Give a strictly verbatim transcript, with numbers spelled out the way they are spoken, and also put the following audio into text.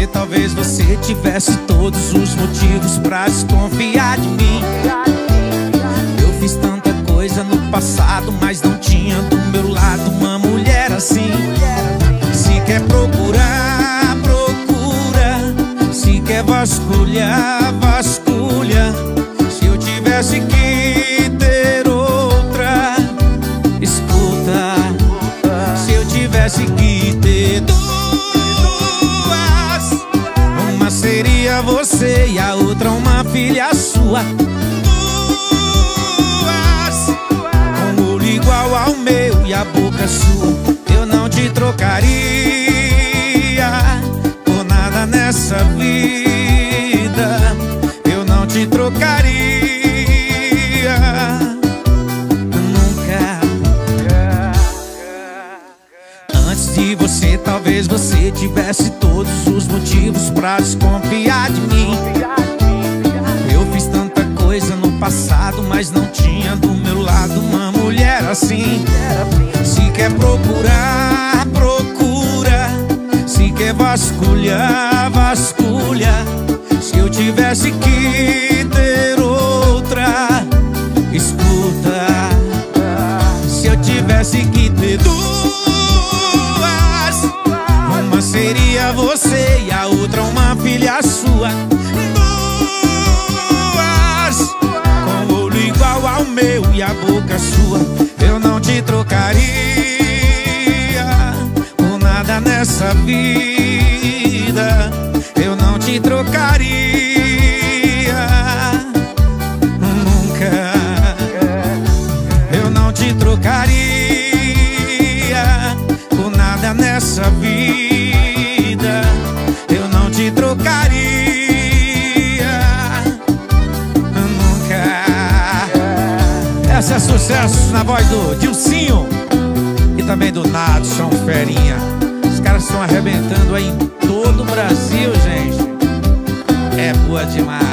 talvez você tivesse todos os motivos pra desconfiar de mim. Eu fiz tanta coisa no passado, mas não tinha do meu lado uma mulher assim. Se quer procurar, procura. Se quer vasculhar, vasculha. Se eu tivesse que ter outra, escuta. Se eu tivesse que ter duas, uma seria você e a outra uma filha sua. Duas, com o olho igual ao meu e a boca sua. Eu não te trocaria por nada nessa vida. Eu não te trocaria nunca. Antes de você, talvez você tivesse todos os motivos pra desconfiar de mim. Eu fiz tanta coisa no passado, mas não tinha do meu lado uma mulher assim. Se quer procurar, procura. Se quer vasculhar, vasculha. Se eu tivesse que ter outra, escuta. Se eu tivesse que ter duas, uma seria você e a outra uma filha sua. Duas, com o olho igual ao meu e a boca sua. Eu não te trocaria por nada nessa vida. Eu não te trocaria nunca. Eu não te trocaria por nada nessa vida. Eu não te trocaria nunca. Essa é sucesso na voz do Dilcinho e também do Nadson Ferinha. Os caras estão arrebentando aí em todo o Brasil, gente. É boa demais.